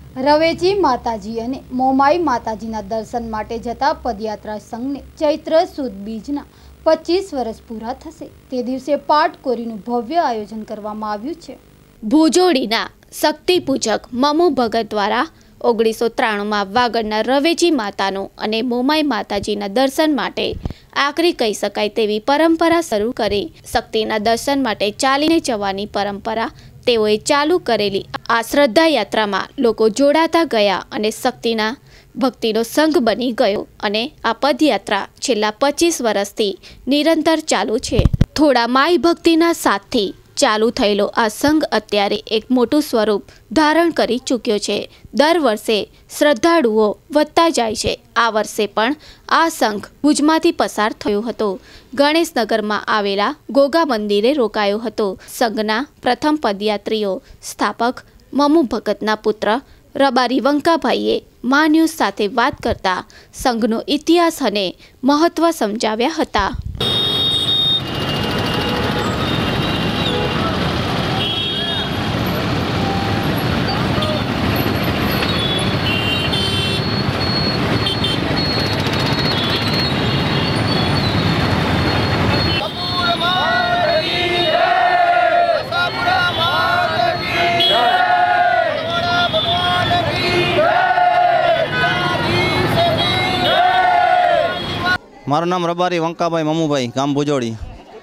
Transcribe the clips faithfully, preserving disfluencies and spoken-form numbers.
રવેચી માતાજી અને મોમાઈ માતાજીના દર્શન માટે જતા પદયાત્રા સંઘને ચૈત્ર સુદ બીજના પચીસ વર્ષ પૂરા થશે તે દિવસે પાટકોરીનું ભવ્ય આયોજન કરવામાં આવ્યું છે। ભુજોડીના શક્તિ પૂજક મમુ ભગત દ્વારા ઓગણીસો ત્રાણુંમાં વાગડના રવેચી માતાનું અને મોમાઈ માતાજીના દર્શન માટે આખરી કહી શકાય તેવી પરંપરા શરૂ કરી શક્તિના દર્શન માટે ચાલીને જવાની પરંપરા તેઓએ ચાલુ કરેલી આ શ્રદ્ધા યાત્રામાં લોકો જોડાતા ગયા અને શક્તિના ભક્તિનો સંઘ બની ગયો અને આ પદયાત્રા છેલ્લા પચીસ વર્ષથી નિરંતર ચાલુ છે। થોડા માઈ ભક્તિના સાથથી ચાલુ થયેલો આ સંઘ અત્યારે એક મોટું સ્વરૂપ ધારણ કરી ચૂક્યો છે। દર વર્ષે શ્રદ્ધાળુઓ વધતા જાય છે। આ વર્ષે પણ આ સંઘ ભુજમાંથી પસાર થયો હતો। ગણેશનગરમાં આવેલા ગોગા મંદિરે રોકાયો હતો। સંઘના પ્રથમ પદયાત્રીઓ સ્થાપક મમુ ભગતના પુત્ર રબારી વંકાભાઈએ મા ન્યૂઝ સાથે વાત કરતા સંઘનો ઇતિહાસ અને મહત્વ સમજાવ્યા હતા। मारू नाम रबारी वंकाभाई ममुभाई गाम भुजोड़ी।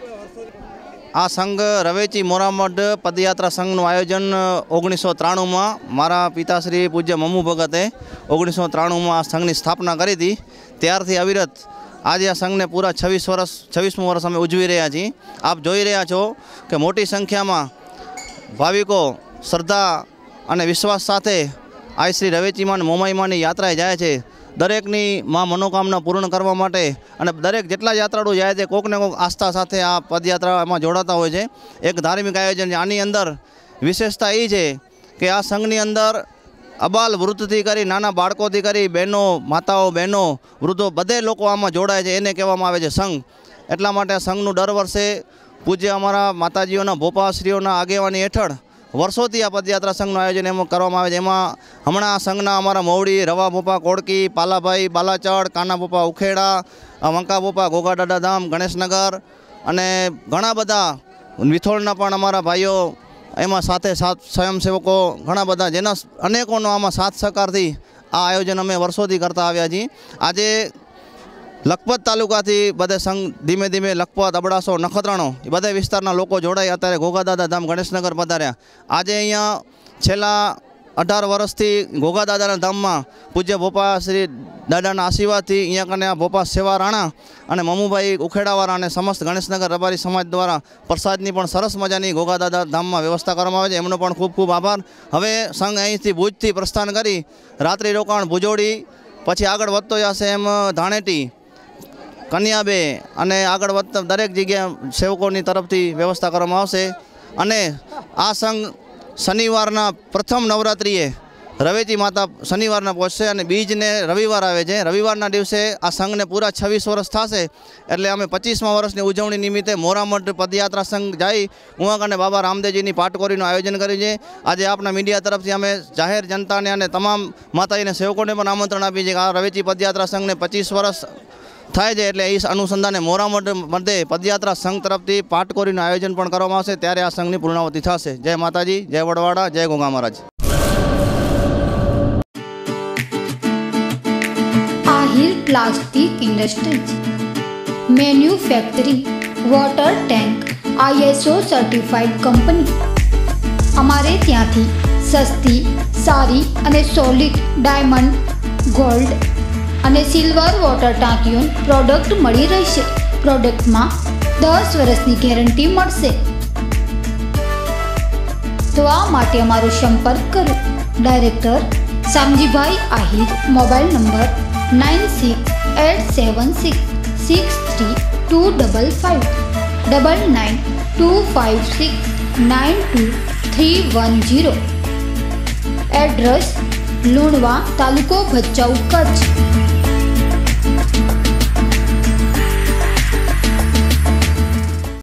आ संघ रवेची मोरामठ पदयात्रा संघ आयोजन ओगनीस सौ त्राणु में मारा पिताश्री पूज्य ममु भगते ओगनीस सौ त्राणु में आ संघ की स्थापना करी थी। त्यारथी अविरत आज आ संघ ने पूरा छवीस वर्ष छवीसमु वर्ष अमे उजवी रह्या छीए। आप जोई रह्या छो कि मोटी संख्या में भाविको श्रद्धा और विश्वास साथे आ श्री रवेची मां मोमाई मां की यात्राए जाए छे। दरेकनी मां मनोकामना पूर्ण करवा माटे अने दरेक जेटला यात्राळु जाए छे कोक ने कोक आस्था साथे आ पदयात्रा में जोड़ाता होय छे। एक धार्मिक आयोजन आनी अंदर विशेषता ए छे कि आ संघनी अंदर अबाल वृद्धथी करी नाना बाळकोथी करी बहनों माताओं बहनों वृद्धों बधे लोको आमां जोड़ाय छे। एने कहेवामां आवे छे संघ। एटला माटे संघनुं दर वर्षे पूज्य अमारा माताजीओना भोपाश्रीओना आगेवानी हेठळ वर्षोथी आ पदयात्रा संघનું आयोजन एम करवामां आवे छे। एमां हमणां संघना अमारा मोवड़ी रवा बोपा कोड़की पालाभाई बालाचड़ काना बोपा उखेड़ा वंका बोपा गोगादादा धाम गणेशनगर अने घणा बधा विथोळना पण अमारा भाईओ एमां साथे साथ स्वयंसेवको घणा बधा जेना अनेकोनो आमां साथ सहकारथी आ आयोजन अमे वर्षोथी करता आव्या छीए। आजे लखपत तालुकाथी बधे संघ धीमे धीमे लखपत अबड़ासो नखत्राणो ए बधा विस्तारना लोको जोड़ाई अत्यारे गोगादादा धाम गणेशनगर पधार्या। आज अहींया छेल्ला अठार वर्षथी गोगादादाना धाममां पूज्य भोपा श्री दादाना आशीर्वादथी अहींया कने भोपा सेवा राणा अने ममुभाई उखेड़ावाळा अने समस्त गणेशनगर रबारी समाज द्वारा प्रसादनी पण सरस मजानी गोगादादा धाममां व्यवस्था करवामां आवे छे। एमनो पण खूब खूब आभार। हवे संघ અહીંથી ભુજથી પ્રસ્થાન કરી રાત્રિ રોકાણ ભુજોડી પછી આગળ વધતો જશે એમ ધાણેટી कन्याबे अने आगळ वधता दरेक जग्या सेवकोनी तरफथी व्यवस्था करवामां आवशे। अने आ संघ शनिवारना प्रथम नवरात्रिए रवेची माता शनिवारना पहोंचशे अने बीज ने रविवार आवे छे। रविवारना दिवसे आ संघ ने पूरा छवीस वर्ष थशे एटले अमे पच्चीसमा वर्षनी उजवणी निमित्ते मोरामठ पदयात्रा संघ जाई उहाँ कने बाबा रामदेवजीनी पाटकोरीनुं आयोजन कर्युं छे। आज आपना मीडिया तरफथी अमे जाहेर जनताने अने तमाम माताजीने सेवकोने पण आमंत्रण आप्युं छे कि आ रवेची पदयात्रा संघ ने पच्चीस वर्ष थाय छे एटले इस अनुसंधाने मोरामठ मध्य पदयात्रा संघ तरफथी पाटकोरीनुं आयोजन पण करवामां आवशे त्यारे आ संघनी पूर्णावती थशे। जय माताजी, जय वडवाड़ा, जय Goga Maharaj. Ahir plastic industries manufacturing water tank I S O certified company. अमारे त्यांथी सस्ती सारी अने सॉलिड डायमंड गोल्ड અને સિલ્વર વોટર ટાંકીઓ પ્રોડક્ટ મળી રહેશે। પ્રોડક્ટમાં દસ વર્ષની ગેરંટી મળશે। તો આ માટે અમારો સંપર્ક કરો। Director Shamjibhai Ahir, mobile number nine six eight seven six six three two double five double nine two five six nine two three one zero. Address Lunva, તાલુકો ભચાઉ, કચ્છ।